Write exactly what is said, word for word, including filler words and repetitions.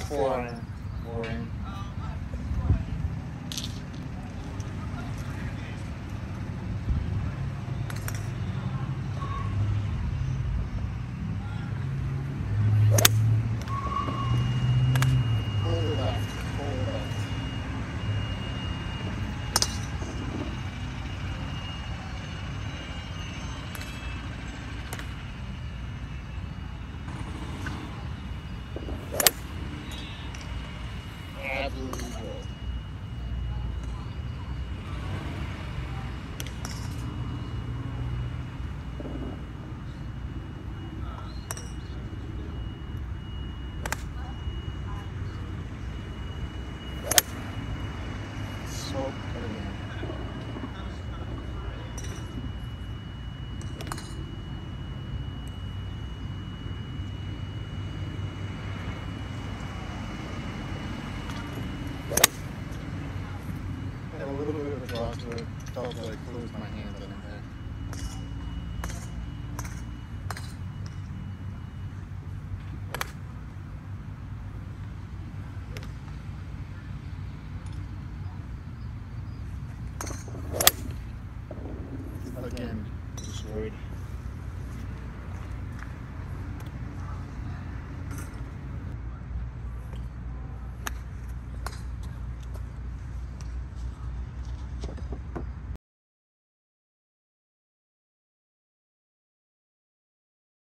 Four in. Four in. Hold up, hold up. Unbelievable. Smoke again. Had a little bit of a drop to it. Felt like I closed my hands on impact. Again, just worried.